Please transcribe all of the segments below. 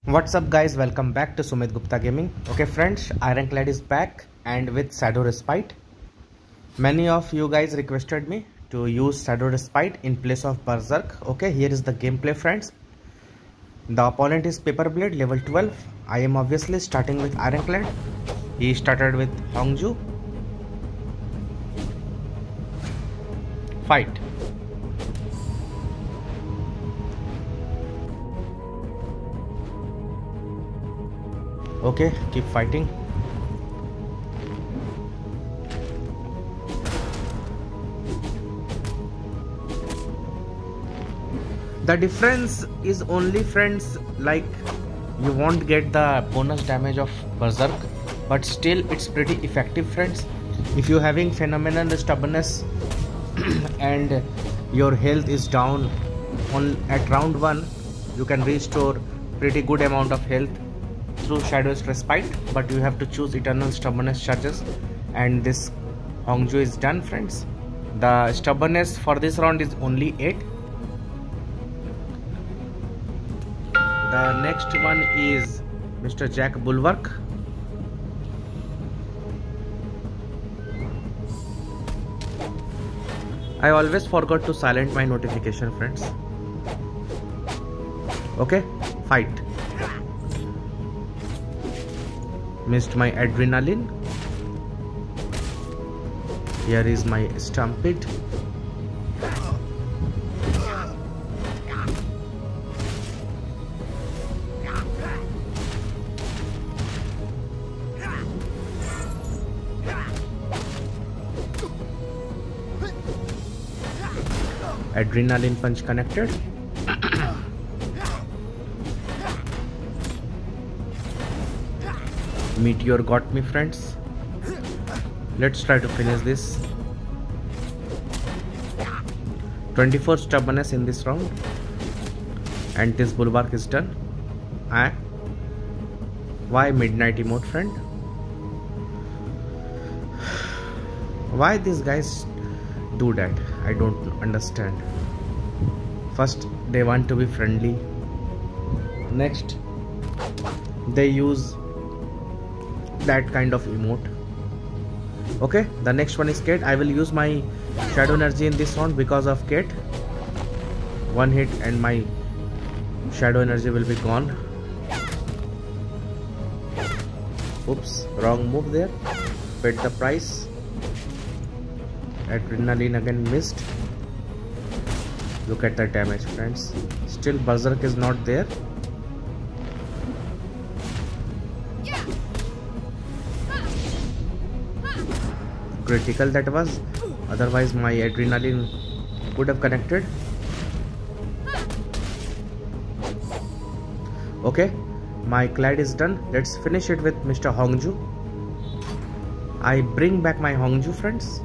What's up guys, welcome back to Sumit Gupta Gaming. Okay friends, Ironclad is back and with Shadow Respite. Many of you guys requested me to use Shadow Respite in place of Berserk. Okay, here is the gameplay friends. The opponent is Paperblade level 12. I am obviously starting with Ironclad. He started with Hongju. Fight. Okay, keep fighting. The difference is only friends, like you won't get the bonus damage of Berserk, but still it's pretty effective friends. If you're having phenomenal stubbornness and your health is down at round 1, you can restore pretty good amount of health through Shadow's Respite, but you have to choose Eternal Stubbornness charges, and this Hongju is done friends. The stubbornness for this round is only 8. The next one is Mr. Jack Bulwark. I always forgot to silent my notification friends. Okay, fight. Missed my adrenaline. Here is my stampede. Adrenaline punch connected. Meteor got me friends. Let's try to finish this. 24 stubbornness in this round, and this Bulwark is done. Why midnight emote friend? Why these guys do that? I don't understand. First they want to be friendly, next they use that kind of emote. Okay, the next one is Kate. I will use my shadow energy in this round because of Kate. One hit and my shadow energy will be gone. Oops, wrong move there. Paid the price. Adrenaline again missed. Look at the damage friends. Still Berserk is not there. Critical that was, otherwise my adrenaline could have connected. Okay, my clad is done. Let's finish it with Mr. Hongju. I bring back my Hongju friends.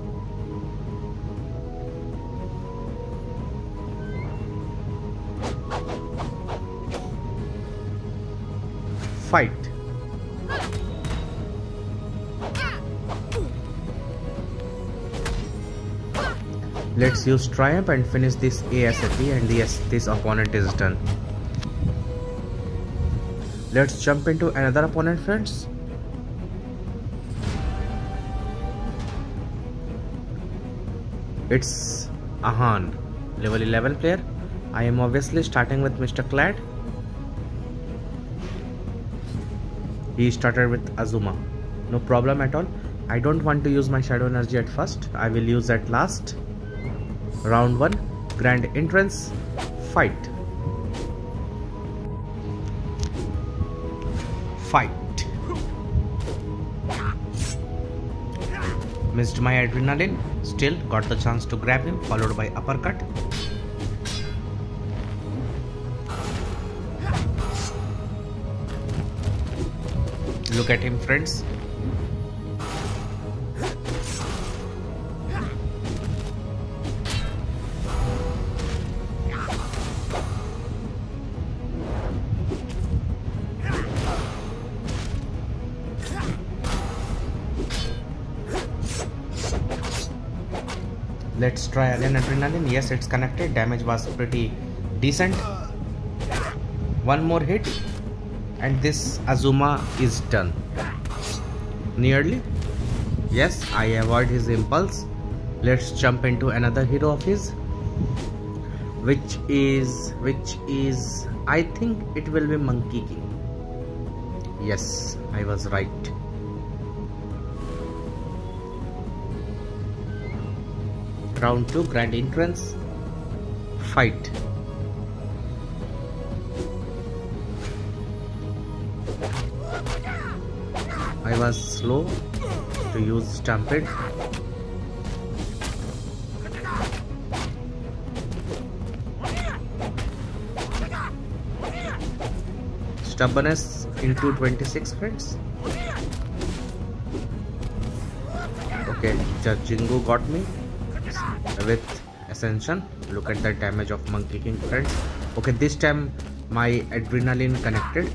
Fight. Let's use Triumph and finish this ASAP, and yes, this opponent is done. Let's jump into another opponent friends. It's Ahan, level 11 player. I am obviously starting with Mr. Clad. He started with Azuma. No problem at all. I don't want to use my shadow energy at first. I will use at last. Round 1, grand entrance, fight. Fight. Missed my adrenaline. Still got the chance to grab him, followed by uppercut. Look at him friends. Let's try again adrenaline. Yes, it's connected. Damage was pretty decent. One more hit and this Azuma is done. Nearly. Yes, I avoid his impulse. Let's jump into another hero of his, which is I think it will be Monkey King. Yes, I was right. Round 2, grand entrance, fight. I was slow to use Stampede. Stubbornness into 26 friends. Okay, Judge Jingu got me with Ascension. Look at the damage of Monkey King friends. Okay, this time my adrenaline connected.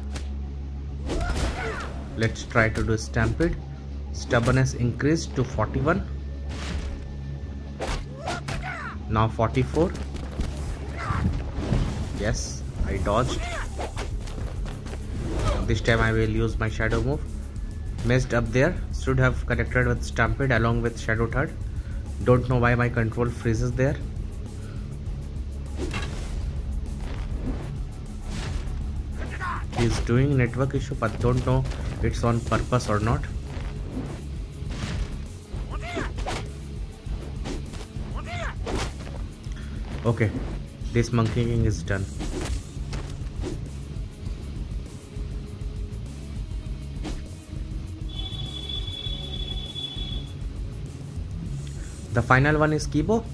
Let's try to do Stampede. Stubbornness increased to 41. Now 44. Yes, I dodged. This time I will use my shadow move. Messed up there. Should have connected with Stampede along with Shadow Third. Don't know why my control freezes there. He's doing network issue, but don't know it's on purpose or not. Okay, this Monkey King is done. The final one is Kibo.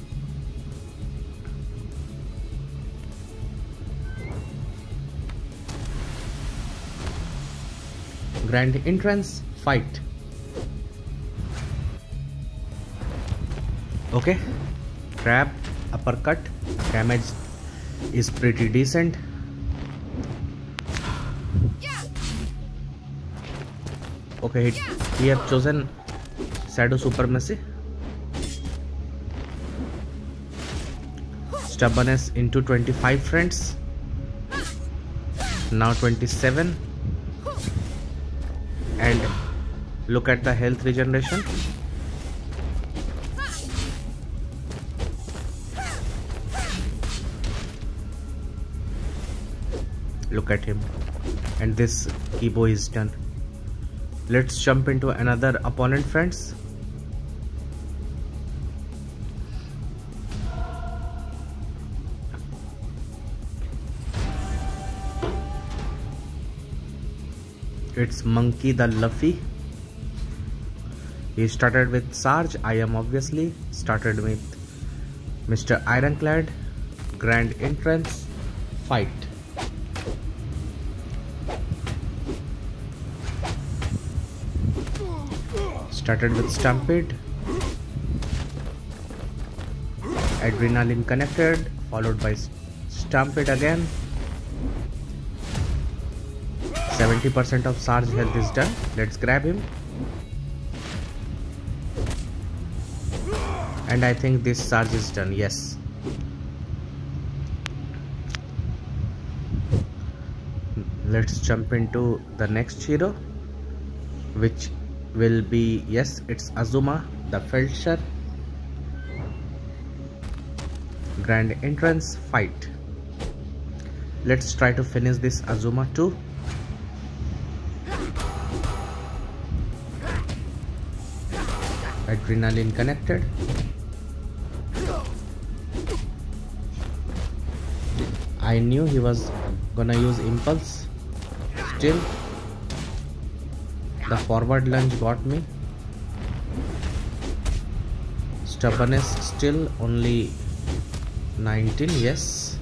Grand entrance, fight. Okay, grab, uppercut, damage is pretty decent. Okay, he have chosen Shadow Supremacy. Stubbornness into 25 friends. Now 27. And look at the health regeneration. Look at him. And this Kibo is done. Let's jump into another opponent friends. It's Monkey the Luffy. He started with Sarge. I am obviously started with Mr. Ironclad. Grand entrance, fight. Started with Stampede. Adrenaline connected, followed by Stampede again. 70% of Sarge health is done. Let's grab him. And I think this Sarge is done. Yes. Let's jump into the next hero, which will be, yes, it's Azuma the Feldsher. Grand entrance, fight. Let's try to finish this Azuma too. Adrenaline connected. I knew he was gonna use impulse. Still, the forward lunge got me. Stubbornness still only 19. Yes.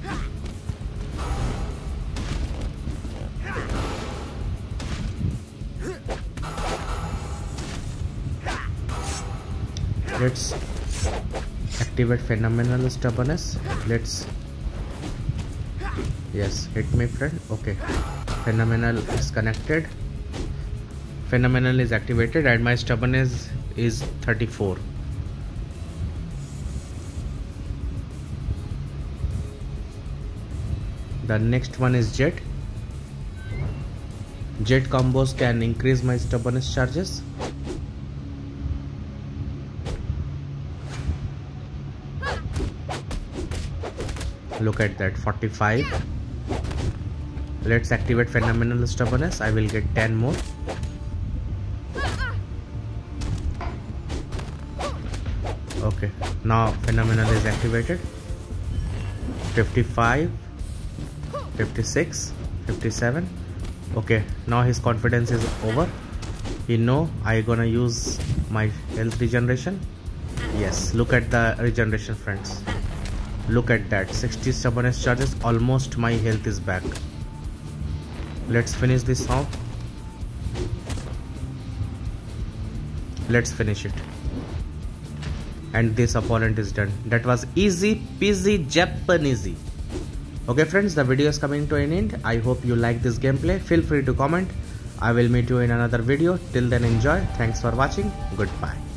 Let's activate phenomenal stubbornness. Let's, yes, hit me friend. Okay, phenomenal is connected, phenomenal is activated, and my stubbornness is 34. The next one is Jet. Jet combos can increase my stubbornness charges. Look at that, 45. Let's activate phenomenal stubbornness. I will get 10 more. Okay, now phenomenal is activated. 55, 56, 57. Okay, now his confidence is over. He know I gonna use my health regeneration. Yes, look at the regeneration, friends. Look at that, 60 stubbornness charges. Almost my health is back. Let's finish this now. Let's finish it. And this opponent is done. That was easy peasy Japanesey. Okay friends, the video is coming to an end. I hope you like this gameplay. Feel free to comment. I will meet you in another video. Till then, enjoy. Thanks for watching. Goodbye.